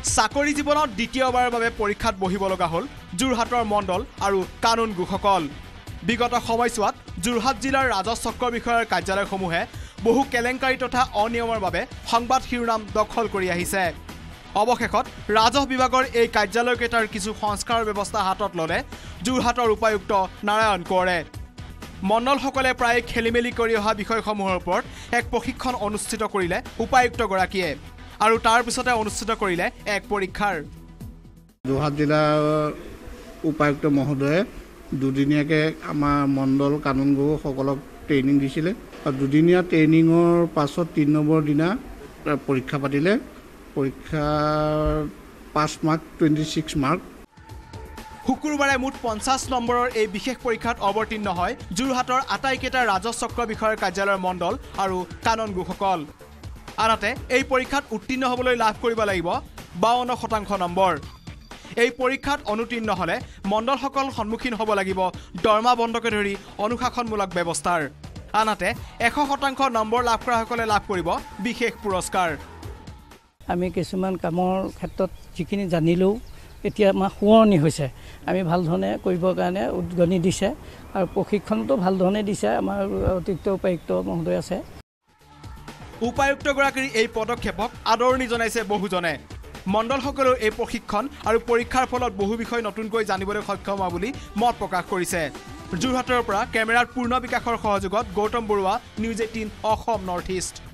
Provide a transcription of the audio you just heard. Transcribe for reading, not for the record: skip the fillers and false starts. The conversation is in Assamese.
চাকৰি জীৱনত দ্বিতীয়বাৰৰ বাবে পৰীক্ষাত বহিব লগা হ'ল যোৰহাটৰ মণ্ডল আৰু কানুন গোসকল। বিগত সময়ছোৱাত যোৰহাট জিলাৰ ৰাজহ চক্ৰ বিষয়াৰ কাৰ্যালয়সমূহে বহু কেলেংকাৰী তথা অনিয়মৰ বাবে সংবাদ শিৰোনাম দখল কৰি আহিছে। অৱশেষত ৰাজহ বিভাগৰ এই কাৰ্যালয়কেইটাৰ কিছু সংস্কাৰৰ ব্যৱস্থা হাতত ল'লে যোৰহাটৰ উপায়ুক্ত নাৰায়ণ কোঁৱৰে। মণ্ডলসকলে প্ৰায় খেলিমেলি কৰি অহা বিষয়সমূহৰ ওপৰত এক প্ৰশিক্ষণ অনুষ্ঠিত কৰিলে উপায়ুক্তগৰাকীয়ে আৰু তাৰ পিছতে অনুষ্ঠিত কৰিলে এক পৰীক্ষাৰ। যোৰহাট জিলাৰ উপায়ুক্ত মহোদয়ে দুদিনীয়াকৈ আমাৰ মণ্ডল কানুন গৰুসকলক ট্ৰেইনিং দিছিলে আৰু দুদিনীয়া ট্ৰেইনিঙৰ পাছত ৩ নম্বৰ দিনা পৰীক্ষা পাতিলে। পৰীক্ষাৰ 5 মাৰ্ক 26 মাৰ্ক। শুকুৰবাৰে মুঠ 50 নম্বৰৰ এই বিশেষ পৰীক্ষাত অৱতীৰ্ণ হয় যোৰহাটৰ আটাইকেইটা ৰাজহ চক্ৰ বিষয়াৰ কাৰ্যালয়ৰ মণ্ডল আৰু কানুন গোসকল। আনহাতে এই পৰীক্ষাত উত্তীৰ্ণ হ'বলৈ লাভ কৰিব লাগিব 52% নম্বৰ। এই পৰীক্ষাত অনুতীৰ্ণ হ'লে মণ্ডলসকল সন্মুখীন হ'ব লাগিব দৰমা বন্ধকে ধৰি অনুশাসনমূলক ব্যৱস্থাৰ। আনহাতে 100% নম্বৰ লাভ কৰাসকলে লাভ কৰিব বিশেষ পুৰস্কাৰ। আমি কিছুমান কামৰ ক্ষেত্ৰত যিখিনি জানিলেও এতিয়া আমাৰ শুৱনি হৈছে, আমি ভাল ধৰণে কৰিবৰ কাৰণে উদ্গনি দিছে আৰু প্ৰশিক্ষণটো ভাল ধৰণে দিছে আমাৰ অতিৰিক্ত উপায়ুক্ত মহোদয় আছে। উপায়ুক্তগৰাকীৰ এই পদক্ষেপক আদৰণি জনাইছে বহুজনে। মণ্ডলসকলেও এই প্ৰশিক্ষণ আৰু পৰীক্ষাৰ ফলত বহু বিষয় নতুনকৈ জানিবলৈ সক্ষম হোৱা বুলি মত প্ৰকাশ কৰিছে। যোৰহাটৰ পৰা কেমেৰাত পূৰ্ণ বিকাশৰ সহযোগত Gautam Baruah, news 18 Assam North east.